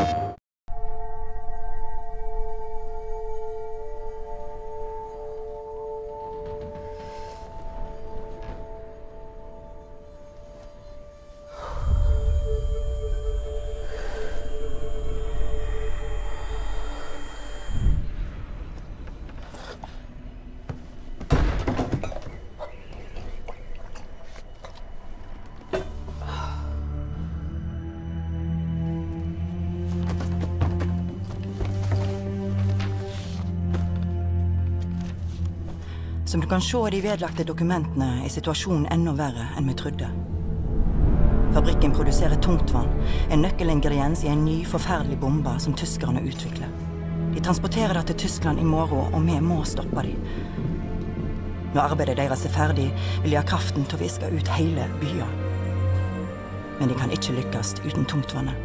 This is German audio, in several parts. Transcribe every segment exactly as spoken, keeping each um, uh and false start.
Som du kan se i de vedlagte dokumentene er situasjonen enda verre enn vi trodde. Fabrikken produserer tungtvann, en nøkkelingrediens i en ny, forferdelig bombe som tyskerne utvikler. De transporterer det til Tyskland i morgen, og vi må stoppe dem. Når arbeidet deres er ferdig, vil de ha kraften til å viske ut hele byen. Men de kan ikke lykkes uten tungtvannet.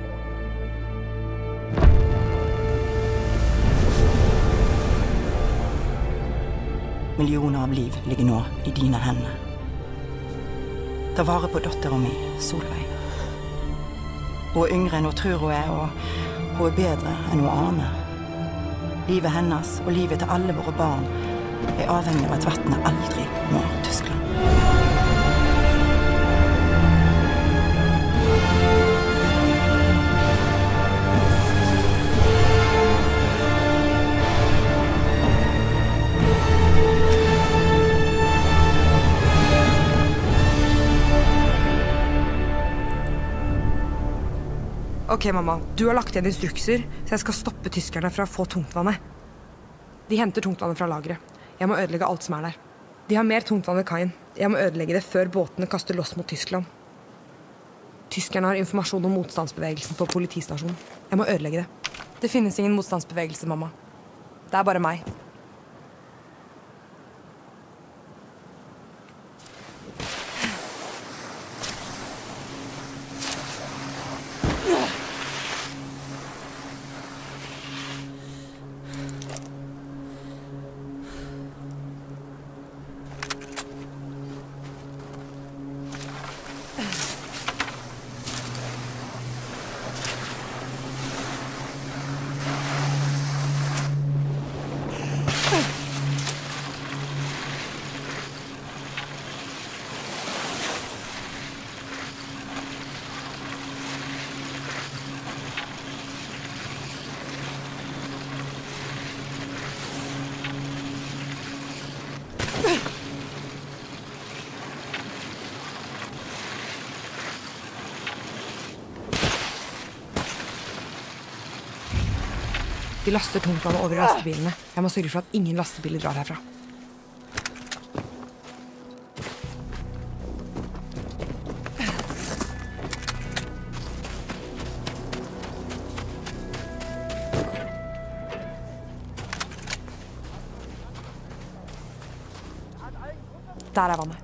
Millioner av liv ligger nå i dine hender. Ta vare på datteren min, Solveig. Hun er yngre enn hun tror hun er, og hun er bedre enn hun aner. Livet hennes og livet til alle våre barn er avhengig av at vannet aldri når Tyskland. Ok, mamma. Du har lagt igjen instrukser, så jeg skal stoppe tyskerne fra å få tungtvannet. De henter tungtvannet fra lageret. Jeg må ødelegge alt som er der. De har mer tungtvann ved kaien. Jeg må ødelegge det før båtene kaster loss mot Tyskland. Tyskerne har informasjon om motstandsbevegelsen på politistasjonen. Jeg må ødelegge det. Det finnes ingen motstandsbevegelse, mamma. Det er bare meg. De laster tungtvannet over lastebilene. Jeg må sørge for at ingen lastebiler drar herfra. Der er vannet.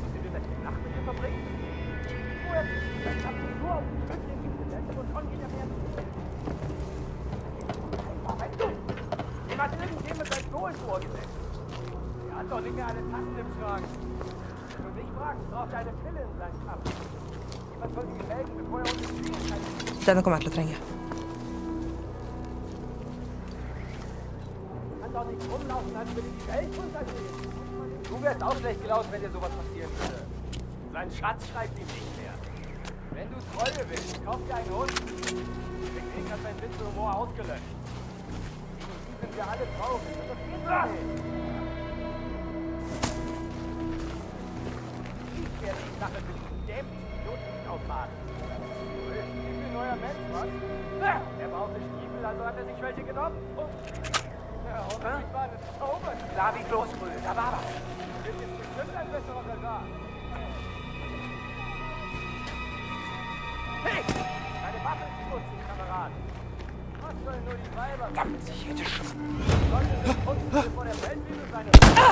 Nachrichten verbringen. Vorher, das habt ihr nur auf dem Stück, den Internet und schon geht er mehr irgendjemand sein Klo ins Ohr gesetzt. Er hat doch nicht mehr alle Tassen im Schrank. Wenn du mich fragst, braucht er eine Pille in seinen Kampf. Jemand soll ihm melden, bevor er uns spielen kann. Denne kommer jeg til å trenge. Kann doch nicht rumlaufen, als würde die Welt untergehen. Du wärst auch schlecht gelaufen, wenn dir sowas passieren würde. Sein Schatz schreibt ihm nicht mehr. Wenn du Treue willst, kauf dir einen Hund. Der Krieg hat seinen Witz und Humor ausgelöscht. Die sind wir alle traurig. Das geht doch nicht. Ich werde die Sache für diesen dämlichen Idioten nicht ausbaden. Du bist ein neuer Mensch, was? Er brauchte Stiefel, also hat er sich welche genommen. Und ja, hoffentlich war das Zauber. Klar wie Kloßbrühe, da war was. Du bist jetzt bestimmt ein besserer Soldat. Hey! Eine Waffe benutzen, Kamerad! Was sollen nur die Weiber? Verdammt, ich hätte schon... Sollte das Kunstmittel vor der Feldbühne sein?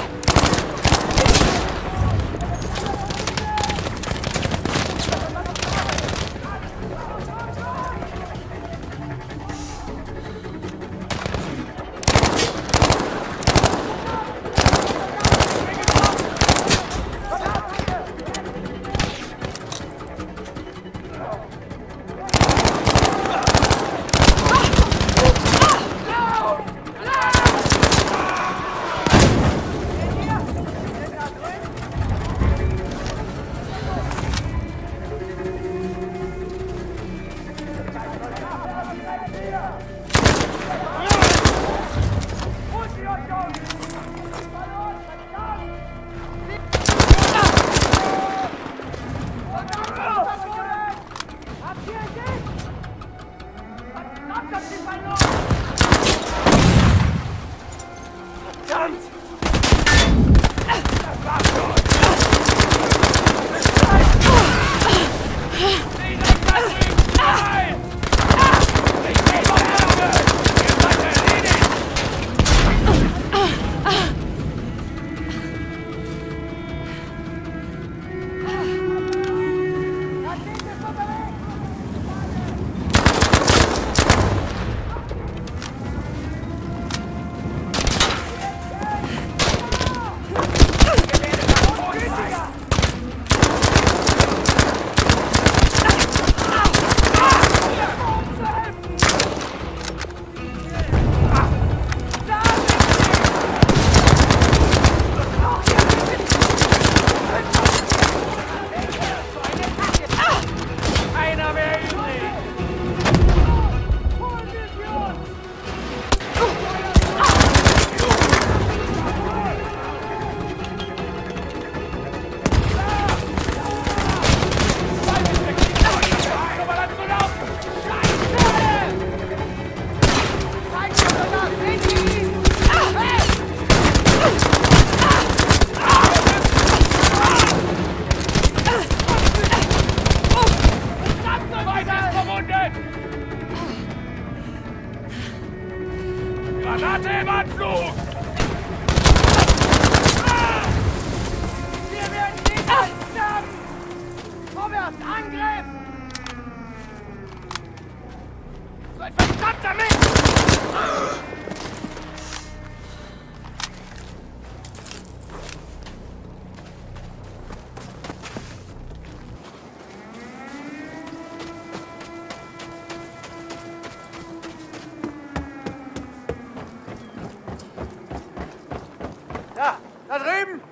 Da, da drüben!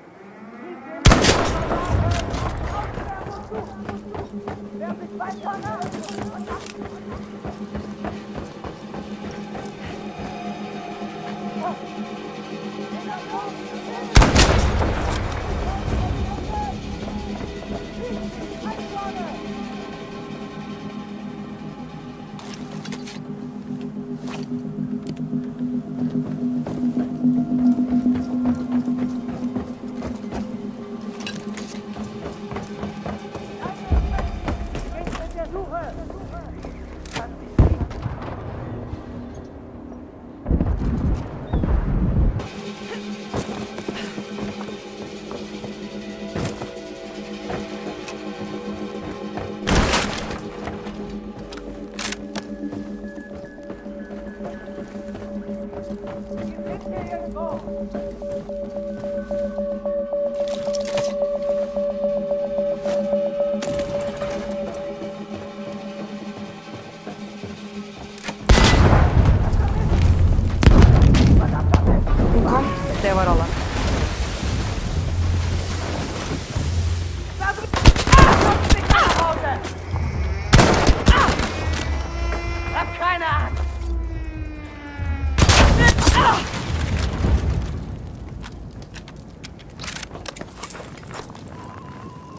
Die sind hier irgendwo!